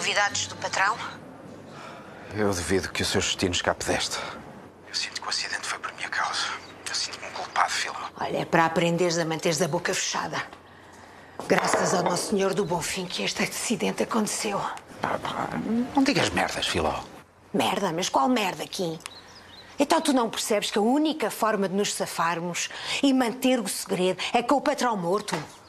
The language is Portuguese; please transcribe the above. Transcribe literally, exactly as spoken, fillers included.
Novidades do patrão? Eu duvido que o seu destino escape desta. Eu sinto que o acidente foi por minha causa. Eu sinto-me um culpado, Filó. Olha, é para aprenderes a manteres a boca fechada. Graças ao Nosso Senhor do Bom Fim que este acidente aconteceu. Ah, pá, não digas merdas, Filó. Merda? Mas qual merda, Kim? Então tu não percebes que a única forma de nos safarmos e manter o segredo é com o patrão morto?